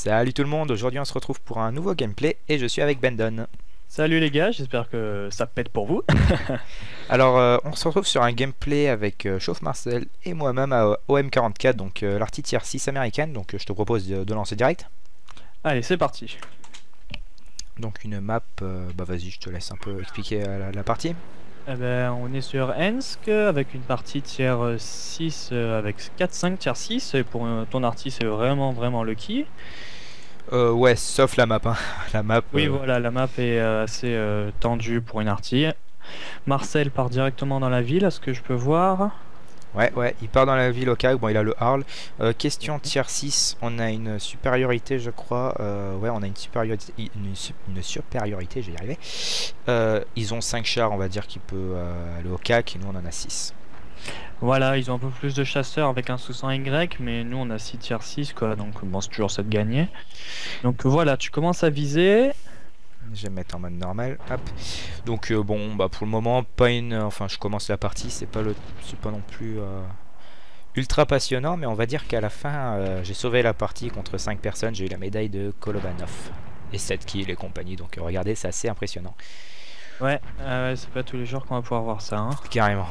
Salut tout le monde, aujourd'hui on se retrouve pour un nouveau gameplay et je suis avec Bendon. Salut les gars, j'espère que ça pète pour vous. Alors on se retrouve sur un gameplay avec Chauffe Marcel et moi-même à OM44, donc l'artie tier 6 américaine, donc je te propose de lancer direct. Allez, c'est parti. Donc une map, bah vas-y je te laisse un peu expliquer la partie. Eh ben, on est sur Ensk avec une partie tier 6 avec 4-5 tier 6 et pour ton arty c'est vraiment lucky. Ouais, sauf la map, hein. La map... Oui voilà, la map est assez tendue pour une arty. Marcel part directement dans la ville, à ce que je peux voir. Ouais, il part dans la ville locale, bon il a le Arl. Question tier 6, on a une supériorité je crois, ouais on a une supériorité, une supériorité, je vais y arriver. Ils ont 5 chars, on va dire qu'il peut aller au CAC et nous on en a 6. Voilà, ils ont un peu plus de chasseurs avec un sous-sang Y, mais nous on a 6 tier 6 quoi, donc bon c'est toujours ça de gagner. Donc voilà, tu commences à viser. Je vais me mettre en mode normal, hop. Donc bon, bah pour le moment, pas une... Enfin, je commence la partie, c'est pas non plus ultra passionnant, mais on va dire qu'à la fin, j'ai sauvé la partie contre 5 personnes, j'ai eu la médaille de Kolovanov. Et 7 kills et compagnie, donc regardez, c'est assez impressionnant. Ouais, c'est pas tous les jours qu'on va pouvoir voir ça, hein. Carrément.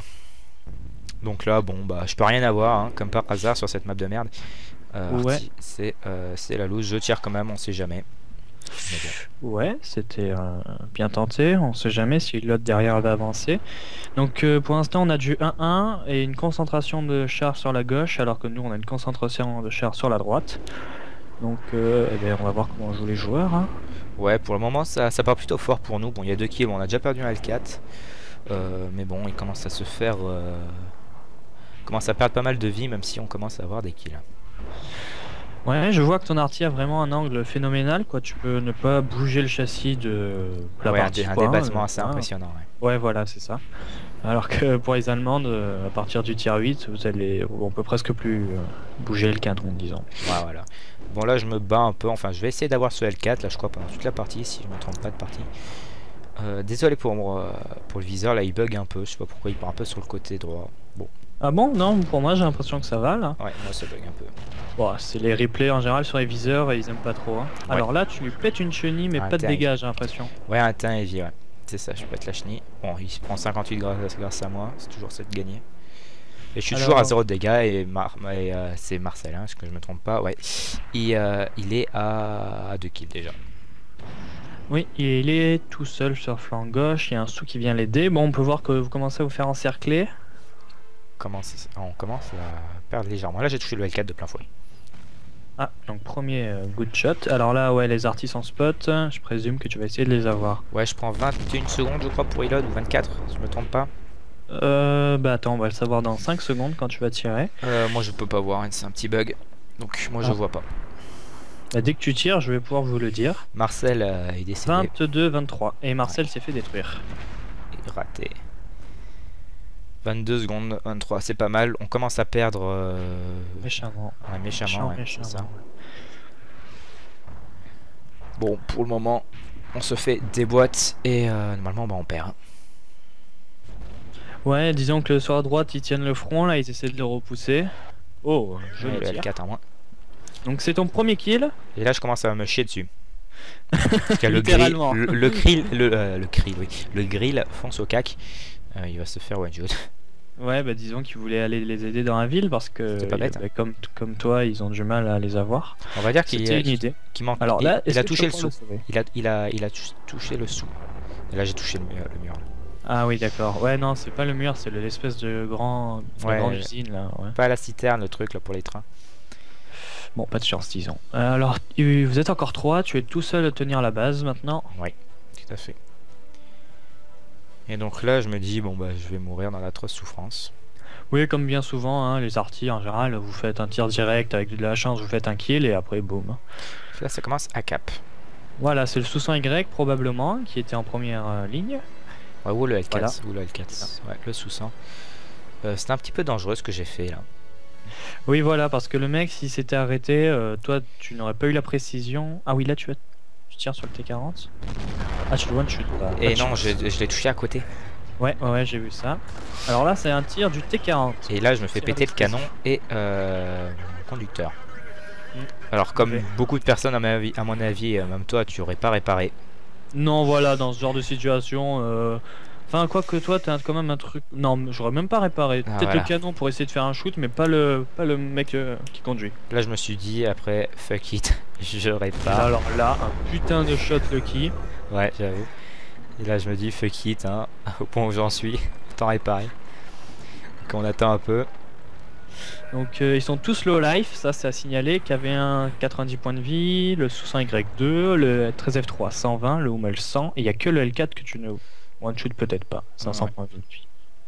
Donc là, bon, bah je peux rien avoir, hein, comme par hasard sur cette map de merde. Ouais. C'est la loose, je tire quand même, on sait jamais. Bon. Ouais, c'était bien tenté, on sait jamais si l'autre derrière va avancer. Donc pour l'instant on a du 1-1 et une concentration de chars sur la gauche alors que nous on a une concentration de chars sur la droite. Donc eh bien, on va voir comment jouent les joueurs, hein. Ouais, pour le moment ça part plutôt fort pour nous. Bon, il y a 2 kills, on a déjà perdu un L4. Mais bon, il commence à se faire... commence à perdre pas mal de vie même si on commence à avoir des kills. Ouais, je vois que ton arty a vraiment un angle phénoménal, quoi. Tu peux ne pas bouger le châssis de la partie, un quoi, débattement assez impressionnant. Ouais, voilà, c'est ça. Alors que pour les Allemandes, à partir du tier 8, on peut presque plus bouger le cadron, disons. Ouais, voilà. Bon, là, je me bats un peu. Enfin, je vais essayer d'avoir ce L4, là, je crois, pendant toute la partie, si je me trompe pas de partie. Désolé pour le viseur, là, il bug un peu. Je sais pas pourquoi il part un peu sur le côté droit. Bon. Ah bon? Non, pour moi, j'ai l'impression que ça va, là. Ouais, moi, ça bug un peu. Bon, c'est les replays en général sur les viseurs et ils aiment pas trop, hein. Ouais. Alors là, tu lui pètes une chenille, mais pas de dégâts, j'ai l'impression. Ouais, un teint heavy, ouais. C'est ça, je pète la chenille. Bon, il se prend 58 grâce à moi. C'est toujours ça de gagner. Et je suis toujours à 0 de dégâts et, c'est Marcel, hein, parce que je me trompe pas, ouais. Il est à 2 kills déjà. Oui, il est tout seul sur le flanc gauche, il y a un sou qui vient l'aider. Bon, on peut voir que vous commencez à vous faire encercler. On commence à perdre légèrement. Là, j'ai touché le L4 de plein fouet. Ah, donc premier good shot. Alors là, ouais, les artistes en spot, je présume que tu vas essayer de les avoir. Ouais, je prends 21 secondes, je crois, pour reload, ou 24, si je me trompe pas. Bah attends, on va le savoir dans 5 secondes quand tu vas tirer. Moi, je peux pas voir, c'est un petit bug. Donc, moi, je vois pas. Bah, dès que tu tires, je vais pouvoir vous le dire. Marcel est décédé. 22-23. Et Marcel s'est fait détruire. Raté. 22 secondes, 23, c'est pas mal. On commence à perdre... Méchamment. Ouais, méchamment, ouais, méchamment. ça. Bon, pour le moment, on se fait des boîtes et normalement, bah, on perd. Ouais, disons que sur la droite, ils tiennent le front, là, ils essaient de le repousser. Oh, je le L4 en moins. Donc c'est ton premier kill. Et là, je commence à me chier dessus. Littéralement. Le grill fonce au cac. Il va se faire one shot. Ouais, bah disons qu'ils voulaient aller les aider dans la ville parce que pas bête, hein. comme toi, ils ont du mal à les avoir. On va dire qu'il manque. Alors là, il a touché le sou. Il a touché le sou. Et là, j'ai touché le mur. Là. Ah oui, d'accord. Ouais, non, c'est pas le mur, c'est l'espèce de grande usine là. Ouais. Pas la citerne, le truc là pour les trains. Bon, pas de chance, disons. Alors, vous êtes encore 3, tu es tout seul à tenir la base maintenant. Oui, tout à fait. Et donc là, je me dis, bon bah, je vais mourir dans l'atroce souffrance. Oui, comme bien souvent, hein, les artis en général, vous faites un tir direct avec de la chance, vous faites un kill et après, boum. Là, ça commence à cap. Voilà, c'est le sous-sang Y probablement qui était en première ligne. Ouais, ou le L4, voilà. Ou le L4. Ouais, le sous-sang. C'est un petit peu dangereux ce que j'ai fait là. Oui, voilà, parce que le mec, s'il s'était arrêté, toi, tu n'aurais pas eu la précision. Ah oui, là, tu tires sur le T40. Ah, tu le one-shoot. Et non, je l'ai touché à côté. Ouais, j'ai vu ça. Alors là, c'est un tir du T40. Et là, je me fais péter le canon et mon conducteur. Alors comme Ouais. beaucoup de personnes à mon avis, même toi, tu aurais pas réparé. Non, voilà, dans ce genre de situation. Enfin, quoi que toi, t'as quand même un truc. Non, j'aurais même pas réparé. Ah, Peut-être le voilà. canon pour essayer de faire un shoot, mais pas le mec qui conduit. Là, je me suis dit après, fuck it, je Et là, répare. alors là, un putain de shot lucky. Ouais, j'avoue. Et là, je me dis fuck it, hein, au point où j'en suis, autant réparer. Donc on attend un peu. Donc ils sont tous low life, ça c'est à signaler. KV1 90 points de vie, le sous 100 Y2, le 13F3 120, le Hummel 100, et il y a que le L4 que tu ne one shoot peut-être pas, 500 Ouais. points de vie.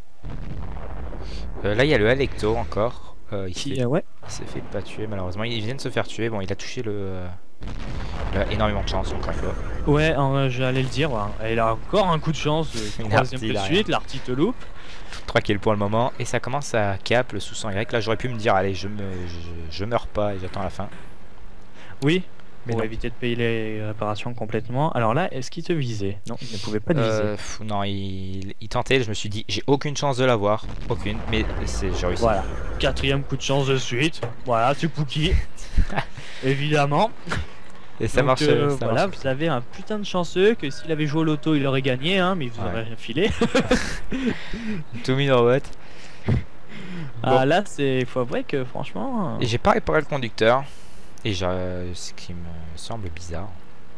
Là, il y a le Alecto encore. Ouais. Il s'est fait pas tuer malheureusement. Il vient de se faire tuer. Bon, il a touché le. Il a énormément de chance encore une fois. Ouais, j'allais le dire. Ouais. Et il a encore un coup de chance, Une troisième artie de derrière. suite, l'artie te loupe. 3 kills pour le moment. Et ça commence à cap le sous 100 Y. Là, j'aurais pu me dire, allez, je meurs pas et j'attends la fin. Oui, Mais pour non. éviter de payer les réparations complètement. Alors là, est-ce qu'il te visait? Non, il ne pouvait pas te viser. Non, il tentait. Je me suis dit, j'ai aucune chance de l'avoir. Aucune. Mais j'ai réussi. Voilà, quatrième coup de chance de suite. Voilà, c'est Pookie. Évidemment. Et ça Donc, marche. Ça voilà, marche. vous avez un putain de chanceux que s'il avait joué au loto, il aurait gagné, hein, mais il vous Ouais. aurait rien filé. Tout mis dans what. Bon. Ah là, il faut avouer que franchement. Et j'ai pas réparé le conducteur. Et ce qui me semble bizarre.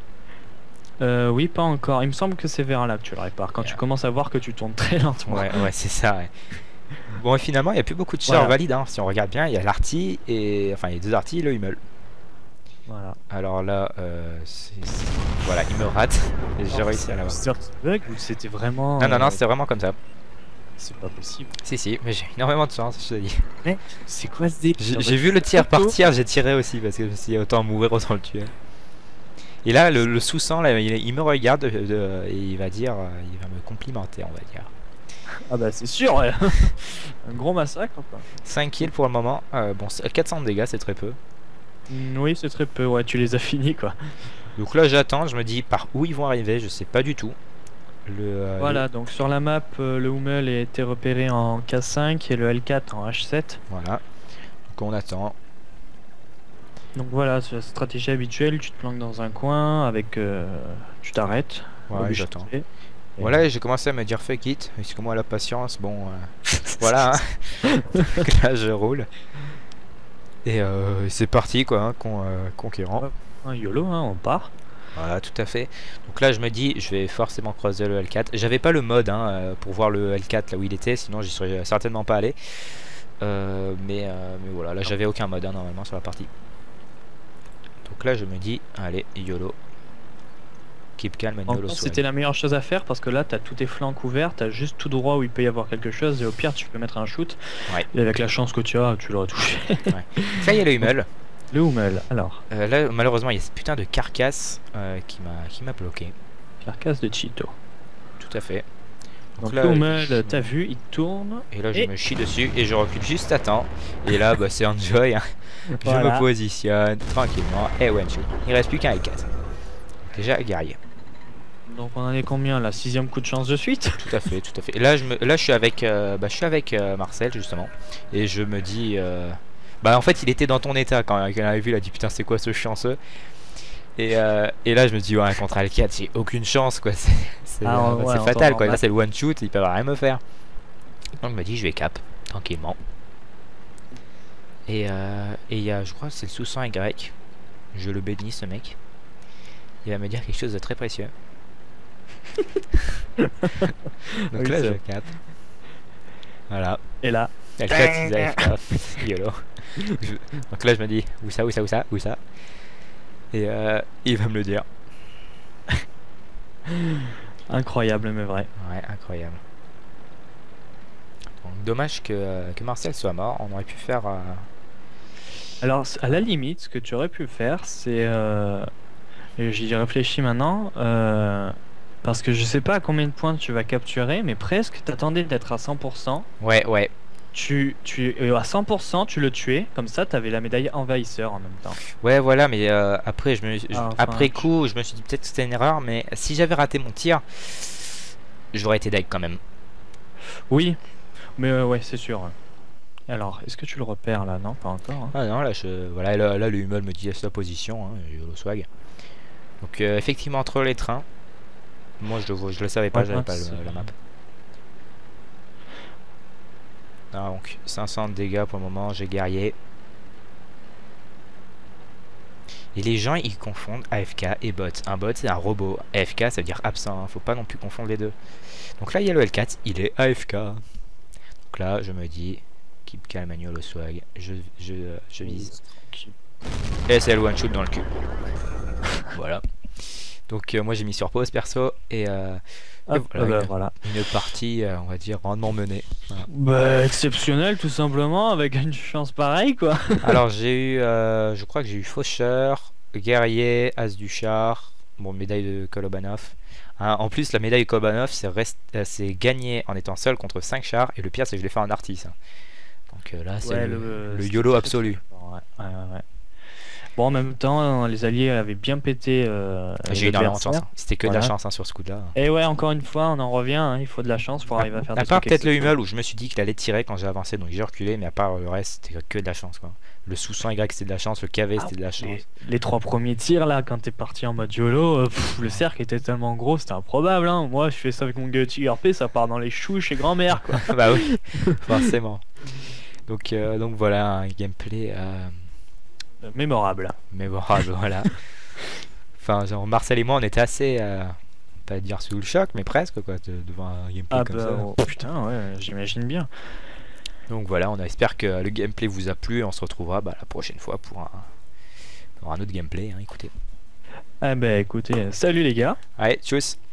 Oui, pas encore. Il me semble que c'est vers là que tu le répares. Quand tu commences à voir que tu tournes très lentement. Ouais, c'est ça. Ouais. Bon, et finalement, il n'y a plus beaucoup de chars Voilà. valides. Hein. Si on regarde bien, il y a l'arty et. Enfin, il y a deux arty et le Hummel. Voilà. Alors là, voilà, il me rate. Et j'ai réussi à l'avoir. C'est un bug ou c'était vraiment. Non, c'était vraiment comme ça. C'est pas possible. Si, mais j'ai énormément de chance, je te dis. C'est quoi ce délire? J'ai vu le tir partir, j'ai tiré aussi parce que je me suis dit autant mourir, autant le tuer. Et là, le sous-sang, là, il me regarde et il va dire, il va me complimenter, on va dire. Ah bah c'est sûr, ouais. Un gros massacre quoi. 5 kills pour le moment. Bon, 400 de dégâts, c'est très peu. Oui, c'est très peu, ouais, tu les as finis quoi. Donc là, j'attends, je me dis par où ils vont arriver, je sais pas du tout. Voilà, donc sur la map, le Hummel a été repéré en K5 et le L4 en H7. Voilà. Donc on attend. Donc voilà, c'est la stratégie habituelle, tu te planques dans un coin avec... tu t'arrêtes. Ouais, obligé j'attends. de tirer. Et Voilà, et j'ai commencé à me dire fuck it, parce que moi la patience, bon, voilà, hein. Donc là je roule. Et c'est parti quoi, hein, conquérant. un YOLO, hein, on part. Voilà, tout à fait. Donc là je me dis, je vais forcément croiser le L4. J'avais pas le mode hein, pour voir le L4 là où il était, sinon j'y serais certainement pas allé. Mais voilà, là j'avais aucun mode hein, normalement sur la partie. Donc là je me dis, allez, YOLO. Keep calm and En YOLO fait, swag. c'était la meilleure chose à faire parce que là, t'as tous tes flancs couverts, t'as juste tout droit où il peut y avoir quelque chose et au pire, tu peux mettre un shoot. Ouais. Et avec la chance que tu as, tu l'aurais touché. Ça y est le Hummel. Le Hummel, alors, Là malheureusement il y a ce putain de carcasse qui m'a bloqué. carcasse de Cheeto. Tout à fait. Donc là, le Hummel, t'as vu, il tourne. et là je Et- me chie dessus et je recule juste à temps. Et là bah, c'est enjoy. Hein. Je Voilà. me positionne tranquillement et one shoot. Il reste plus qu'un L4. Déjà guerrier. Donc on en est combien là? 6ème coup de chance de suite? Tout à fait, tout à fait. Et là je suis avec Marcel justement. Et je me dis bah en fait il était dans ton état quand il avait vu, il a dit putain c'est quoi ce chanceux. Et là je me dis ouais contre L4 j'ai aucune chance quoi. C'est Ouais, c'est on fatal t'en quoi. rend Là c'est le one shoot, il peut rien me faire. Donc je me dis je vais cap tranquillement. Et il y a, je crois que c'est le sous-100 Y. Je le bénis ce mec. Il va me dire quelque chose de très précieux. Donc Oui, là c'est je vrai. cap. Voilà. Et là, L4 ils AFK. YOLO. Donc là je me dis où ça, où ça, où ça, où ça. Et il va me le dire. incroyable mais vrai. Ouais, incroyable. Donc dommage que Marcel soit mort. On aurait pu faire. Alors à la limite, ce que tu aurais pu faire, c'est... et j'y réfléchis maintenant, parce que je sais pas à combien de points tu vas capturer, mais presque, t'attendais d'être à 100%. Ouais. À 100%, tu le tuais, comme ça, t'avais la médaille envahisseur en même temps. Ouais, voilà, mais après, enfin, après coup, je me suis dit peut-être que c'était une erreur, mais si j'avais raté mon tir, j'aurais été deg quand même. Oui, mais ouais, c'est sûr. Alors, est-ce que tu le repères là? Non, pas encore. Hein. Ah non, là, voilà, là, le hummel me dit sa position, hein, YOLO swag. Donc, effectivement, entre les trains, moi je le savais pas, Ouais, j'avais pas c'est- la map. Ah, donc, 500 de dégâts pour le moment, j'ai guerrier. Et les gens, ils confondent AFK et bot. Un bot, c'est un robot. AFK, ça veut dire absent, hein, faut pas non plus confondre les deux. Donc là, il y a le L4, il est AFK. Donc là, je me dis, keep calm and YOLO swag, je vise. Et c'est le one shot dans le cul. Voilà. Donc moi j'ai mis sur pause perso et Hop, voilà, voilà. une partie on va dire rendement menée. Voilà. Bah, exceptionnel tout simplement, avec une chance pareille quoi. Alors j'ai eu, je crois que j'ai eu faucheur, guerrier, as du char, bon médaille de Kolobanov. Hein, en plus la médaille de Kolobanov c'est gagné en étant seul contre 5 chars et le pire c'est que je l'ai fait en artiste. Hein. Donc là c'est Ouais, le YOLO absolu. Ouais. Bon, en même temps, les alliés avaient bien pété. J'ai eu énormément de chance. Hein. C'était que de la chance hein, sur ce coup-là. Et ouais, encore une fois, on en revient. Hein, il faut de la chance pour arriver à faire des trucs. À part peut-être le exceptionnels. hummel où je me suis dit qu'il allait tirer quand j'ai avancé, donc j'ai reculé, mais à part le reste, c'était que de la chance. Quoi. Le sous-100 Y c'était de la chance, le KV c'était de la chance. Les 3 premiers tirs là, quand t'es parti en mode YOLO, le cercle était tellement gros, c'était improbable. Hein. Moi, je fais ça avec mon Guilty RP, ça part dans les choux chez grand-mère. Quoi. Bah oui, forcément. Donc voilà, un gameplay Mémorable. mémorable, voilà. Enfin, genre Marcel et moi, on était assez, pas dire sous le choc, mais presque quoi, devant un gameplay Ah comme bah, ça. oh, putain, ouais, j'imagine bien. Donc voilà, on espère que le gameplay vous a plu et on se retrouvera la prochaine fois pour un autre gameplay. Hein, écoutez. Ah bah écoutez, salut les gars. Allez, tchuss.